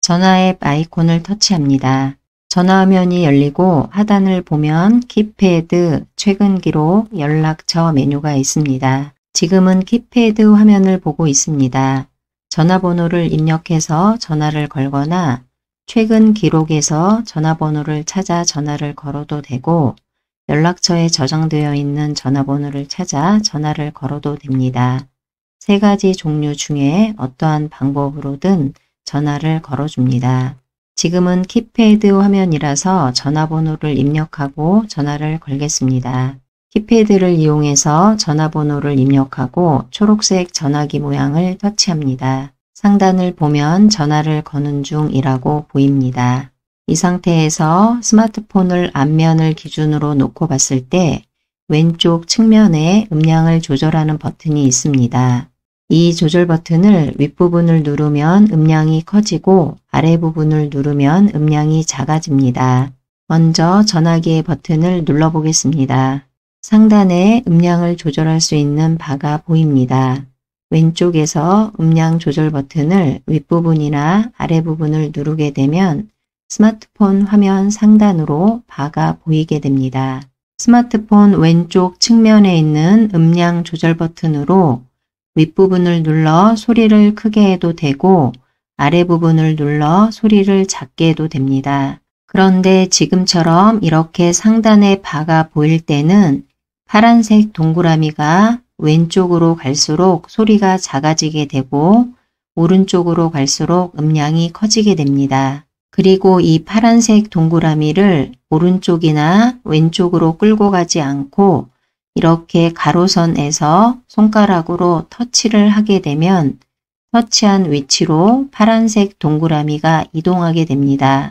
전화 앱 아이콘을 터치합니다. 전화화면이 열리고 하단을 보면 키패드, 최근 기록, 연락처 메뉴가 있습니다. 지금은 키패드 화면을 보고 있습니다. 전화번호를 입력해서 전화를 걸거나 최근 기록에서 전화번호를 찾아 전화를 걸어도 되고 연락처에 저장되어 있는 전화번호를 찾아 전화를 걸어도 됩니다. 세 가지 종류 중에 어떠한 방법으로든 전화를 걸어줍니다. 지금은 키패드 화면이라서 전화번호를 입력하고 전화를 걸겠습니다. 키패드를 이용해서 전화번호를 입력하고 초록색 전화기 모양을 터치합니다. 상단을 보면 전화를 거는 중이라고 보입니다. 이 상태에서 스마트폰을 앞면을 기준으로 놓고 봤을 때 왼쪽 측면에 음량을 조절하는 버튼이 있습니다. 이 조절 버튼을 윗부분을 누르면 음량이 커지고 아래부분을 누르면 음량이 작아집니다. 먼저 전화기의 버튼을 눌러보겠습니다. 상단에 음량을 조절할 수 있는 바가 보입니다. 왼쪽에서 음량 조절 버튼을 윗부분이나 아래부분을 누르게 되면 스마트폰 화면 상단으로 바가 보이게 됩니다. 스마트폰 왼쪽 측면에 있는 음량 조절 버튼으로 윗부분을 눌러 소리를 크게 해도 되고 아래 부분을 눌러 소리를 작게 해도 됩니다. 그런데 지금처럼 이렇게 상단에 바가 보일 때는 파란색 동그라미가 왼쪽으로 갈수록 소리가 작아지게 되고 오른쪽으로 갈수록 음량이 커지게 됩니다. 그리고 이 파란색 동그라미를 오른쪽이나 왼쪽으로 끌고 가지 않고 이렇게 가로선에서 손가락으로 터치를 하게 되면 터치한 위치로 파란색 동그라미가 이동하게 됩니다.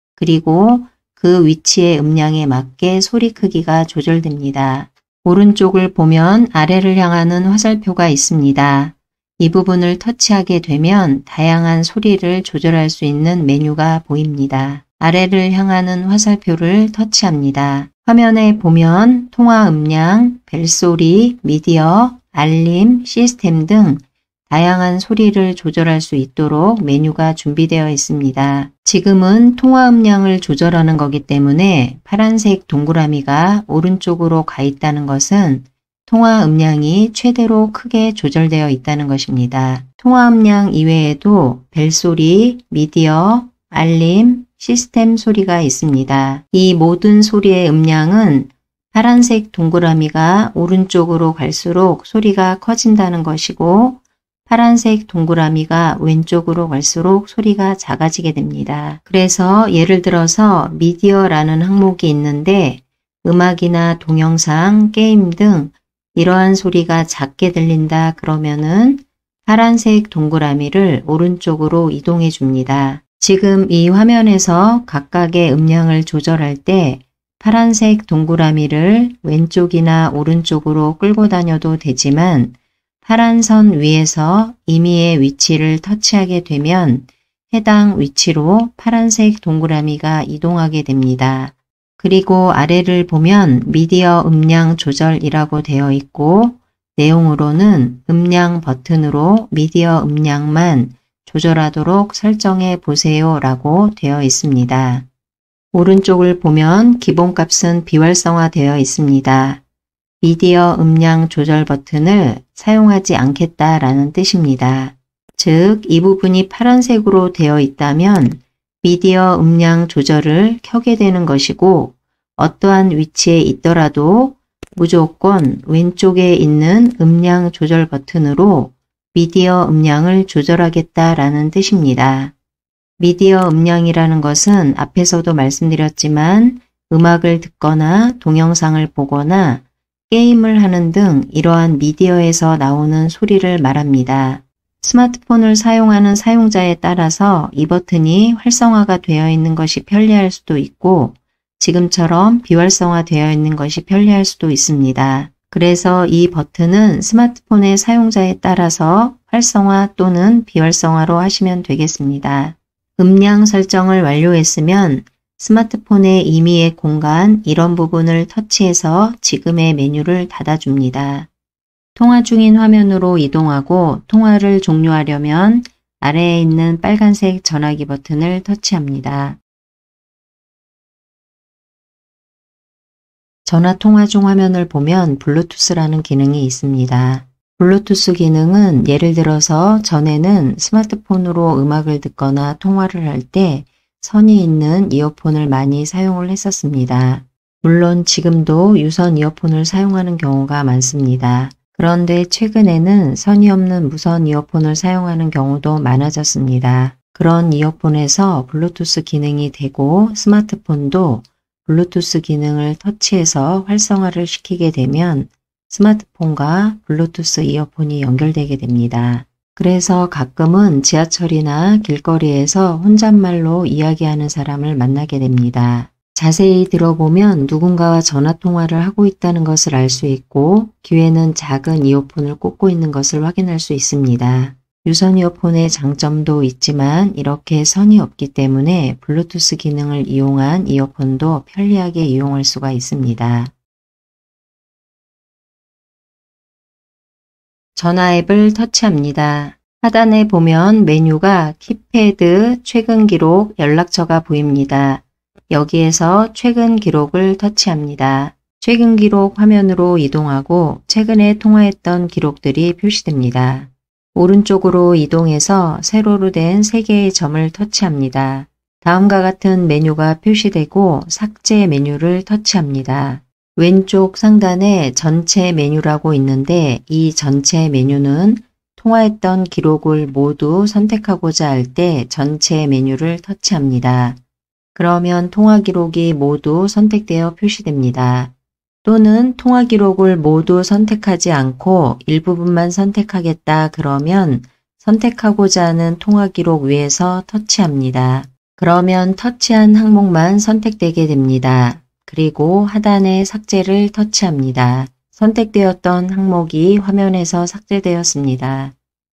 그리고 그 위치의 음량에 맞게 소리 크기가 조절됩니다. 오른쪽을 보면 아래를 향하는 화살표가 있습니다. 이 부분을 터치하게 되면 다양한 소리를 조절할 수 있는 메뉴가 보입니다. 아래를 향하는 화살표를 터치합니다. 화면에 보면 통화 음량, 벨소리, 미디어, 알림, 시스템 등 다양한 소리를 조절할 수 있도록 메뉴가 준비되어 있습니다. 지금은 통화 음량을 조절하는 거기 때문에 파란색 동그라미가 오른쪽으로 가 있다는 것은 통화 음량이 최대로 크게 조절되어 있다는 것입니다. 통화 음량 이외에도 벨소리, 미디어, 알림, 시스템 소리가 있습니다. 이 모든 소리의 음량은 파란색 동그라미가 오른쪽으로 갈수록 소리가 커진다는 것이고 파란색 동그라미가 왼쪽으로 갈수록 소리가 작아지게 됩니다. 그래서 예를 들어서 미디어라는 항목이 있는데 음악이나 동영상, 게임 등 이러한 소리가 작게 들린다 그러면은 파란색 동그라미를 오른쪽으로 이동해 줍니다. 지금 이 화면에서 각각의 음량을 조절할 때 파란색 동그라미를 왼쪽이나 오른쪽으로 끌고 다녀도 되지만 파란 선 위에서 임의의 위치를 터치하게 되면 해당 위치로 파란색 동그라미가 이동하게 됩니다. 그리고 아래를 보면 미디어 음량 조절이라고 되어 있고 내용으로는 음량 버튼으로 미디어 음량만 조절하도록 설정해 보세요 라고 되어 있습니다. 오른쪽을 보면 기본값은 비활성화 되어 있습니다. 미디어 음량 조절 버튼을 사용하지 않겠다라는 뜻입니다. 즉, 이 부분이 파란색으로 되어 있다면 미디어 음량 조절을 켜게 되는 것이고 어떠한 위치에 있더라도 무조건 왼쪽에 있는 음량 조절 버튼으로 미디어 음량을 조절하겠다라는 뜻입니다. 미디어 음량이라는 것은 앞에서도 말씀드렸지만 음악을 듣거나 동영상을 보거나 게임을 하는 등 이러한 미디어에서 나오는 소리를 말합니다. 스마트폰을 사용하는 사용자에 따라서 이 버튼이 활성화가 되어 있는 것이 편리할 수도 있고 지금처럼 비활성화 되어 있는 것이 편리할 수도 있습니다. 그래서 이 버튼은 스마트폰의 사용자에 따라서 활성화 또는 비활성화로 하시면 되겠습니다. 음량 설정을 완료했으면 스마트폰의 임의의 공간 이런 부분을 터치해서 지금의 메뉴를 닫아줍니다. 통화 중인 화면으로 이동하고 통화를 종료하려면 아래에 있는 빨간색 전화기 버튼을 터치합니다. 전화통화 중 화면을 보면 블루투스라는 기능이 있습니다. 블루투스 기능은 예를 들어서 전에는 스마트폰으로 음악을 듣거나 통화를 할 때 선이 있는 이어폰을 많이 사용을 했었습니다. 물론 지금도 유선 이어폰을 사용하는 경우가 많습니다. 그런데 최근에는 선이 없는 무선 이어폰을 사용하는 경우도 많아졌습니다. 그런 이어폰에서 블루투스 기능이 되고 스마트폰도 블루투스 기능을 터치해서 활성화를 시키게 되면 스마트폰과 블루투스 이어폰이 연결되게 됩니다. 그래서 가끔은 지하철이나 길거리에서 혼잣말로 이야기하는 사람을 만나게 됩니다. 자세히 들어보면 누군가와 전화통화를 하고 있다는 것을 알 수 있고 귀에는 작은 이어폰을 꽂고 있는 것을 확인할 수 있습니다. 유선 이어폰의 장점도 있지만 이렇게 선이 없기 때문에 블루투스 기능을 이용한 이어폰도 편리하게 이용할 수가 있습니다. 전화 앱을 터치합니다. 하단에 보면 메뉴가 키패드, 최근 기록, 연락처가 보입니다. 여기에서 최근 기록을 터치합니다. 최근 기록 화면으로 이동하고 최근에 통화했던 기록들이 표시됩니다. 오른쪽으로 이동해서 세로로 된 3개의 점을 터치합니다. 다음과 같은 메뉴가 표시되고 삭제 메뉴를 터치합니다. 왼쪽 상단에 전체 메뉴라고 있는데 이 전체 메뉴는 통화했던 기록을 모두 선택하고자 할 때 전체 메뉴를 터치합니다. 그러면 통화 기록이 모두 선택되어 표시됩니다. 또는 통화 기록을 모두 선택하지 않고 일부분만 선택하겠다 그러면 선택하고자 하는 통화 기록 위에서 터치합니다. 그러면 터치한 항목만 선택되게 됩니다. 그리고 하단에 삭제를 터치합니다. 선택되었던 항목이 화면에서 삭제되었습니다.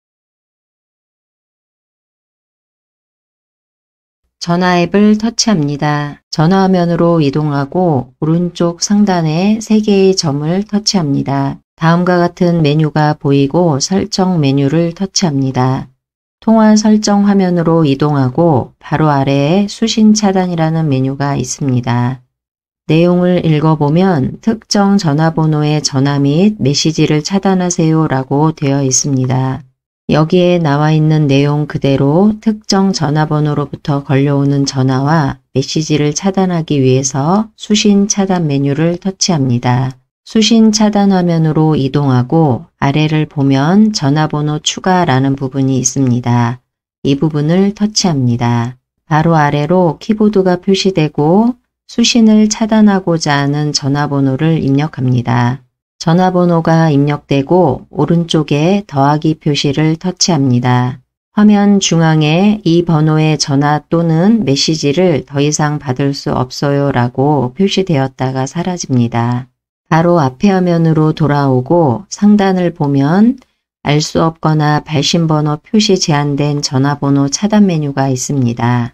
전화 앱을 터치합니다. 전화화면으로 이동하고 오른쪽 상단에 3개의 점을 터치합니다. 다음과 같은 메뉴가 보이고 설정 메뉴를 터치합니다. 통화 설정 화면으로 이동하고 바로 아래에 수신 차단이라는 메뉴가 있습니다. 내용을 읽어보면 특정 전화번호의 전화 및 메시지를 차단하세요 라고 되어 있습니다. 여기에 나와 있는 내용 그대로 특정 전화번호로부터 걸려오는 전화와 메시지를 차단하기 위해서 수신 차단 메뉴를 터치합니다. 수신 차단 화면으로 이동하고 아래를 보면 전화번호 추가라는 부분이 있습니다. 이 부분을 터치합니다. 바로 아래로 키보드가 표시되고 수신을 차단하고자 하는 전화번호를 입력합니다. 전화번호가 입력되고 오른쪽에 더하기 표시를 터치합니다. 화면 중앙에 이 번호의 전화 또는 메시지를 더 이상 받을 수 없어요 라고 표시되었다가 사라집니다. 바로 앞에 화면으로 돌아오고 상단을 보면 알 수 없거나 발신번호 표시 제한된 전화번호 차단 메뉴가 있습니다.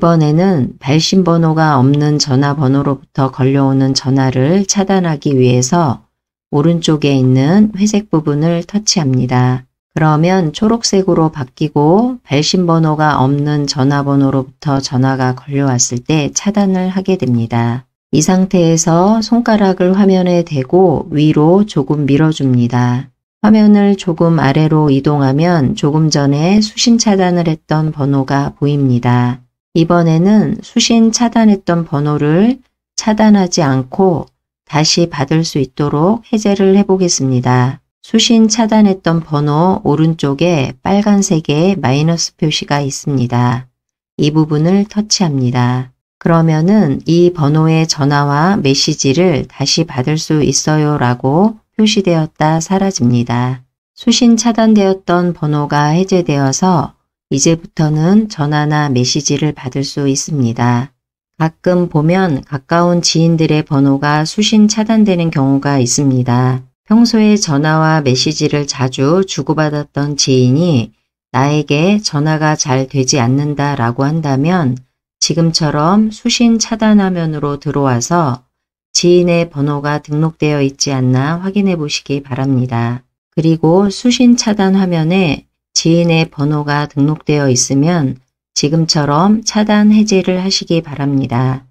이번에는 발신번호가 없는 전화번호로부터 걸려오는 전화를 차단하기 위해서 오른쪽에 있는 회색 부분을 터치합니다. 그러면 초록색으로 바뀌고 발신번호가 없는 전화번호로부터 전화가 걸려왔을 때 차단을 하게 됩니다. 이 상태에서 손가락을 화면에 대고 위로 조금 밀어줍니다. 화면을 조금 아래로 이동하면 조금 전에 수신 차단을 했던 번호가 보입니다. 이번에는 수신 차단했던 번호를 차단하지 않고 다시 받을 수 있도록 해제를 해보겠습니다. 수신 차단했던 번호 오른쪽에 빨간색의 마이너스 표시가 있습니다. 이 부분을 터치합니다. 그러면은 이 번호의 전화와 메시지를 다시 받을 수 있어요 라고 표시되었다 사라집니다. 수신 차단되었던 번호가 해제되어서 이제부터는 전화나 메시지를 받을 수 있습니다. 가끔 보면 가까운 지인들의 번호가 수신 차단되는 경우가 있습니다. 평소에 전화와 메시지를 자주 주고받았던 지인이 나에게 전화가 잘 되지 않는다 라고 한다면 지금처럼 수신 차단 화면으로 들어와서 지인의 번호가 등록되어 있지 않나 확인해 보시기 바랍니다. 그리고 수신 차단 화면에 지인의 번호가 등록되어 있으면 지금처럼 차단 해제를 하시기 바랍니다.